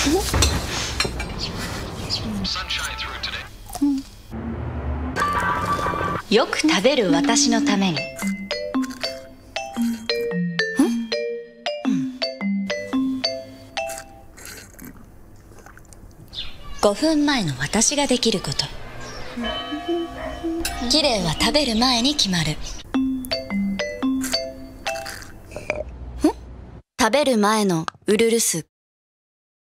よく食べる私のために。5分前の私ができること。綺麗は食べる前に決まる。食べる前のウルルス。